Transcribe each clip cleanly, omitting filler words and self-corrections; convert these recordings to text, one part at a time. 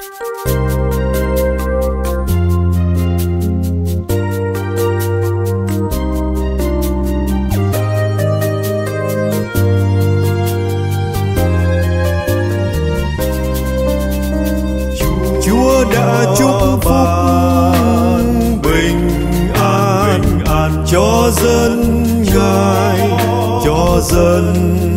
Chúa đã chúc phúc bình an cho dân Ngài, cho dân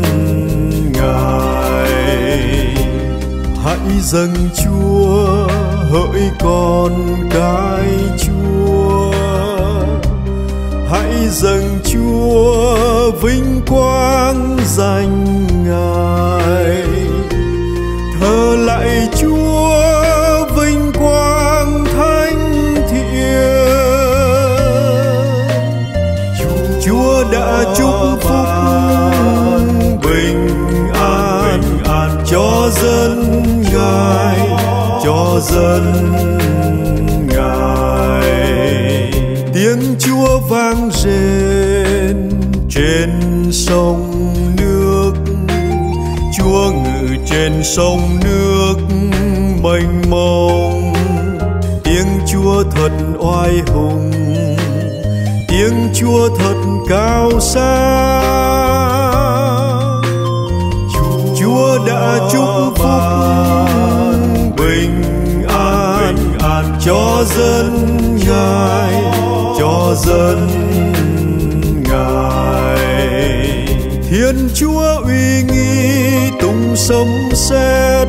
Ngài. Hãy dâng Chúa hỡi con cái Chúa, hãy dâng Chúa vinh quang danh Ngài. Thờ lạy Chúa vinh quang thánh thiện. Chúa đã chúc phúc bình an cho dân Ngài, cho dân Ngài. Tiếng Chúa vang rền trên sông nước, Chúa ngự trên sông nước mênh mông. Tiếng Chúa thật oai hùng, tiếng Chúa thật cao xa. Chúa đã chúc phúc bình an cho dân Ngài, cho dân Ngài. Thiên Chúa uy nghi tung sấm sét,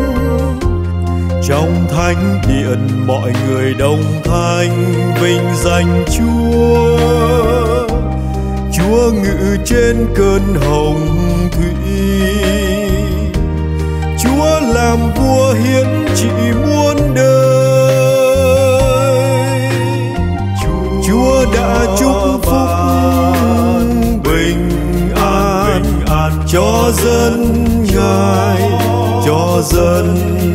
trong thánh điện mọi người đồng thanh vinh danh Chúa. Chúa ngự trên cơn hồng thủy, Chúa làm vua hiển trị muôn đời. Chúa đã chúc phúc bình an cho dân Ngài, cho dân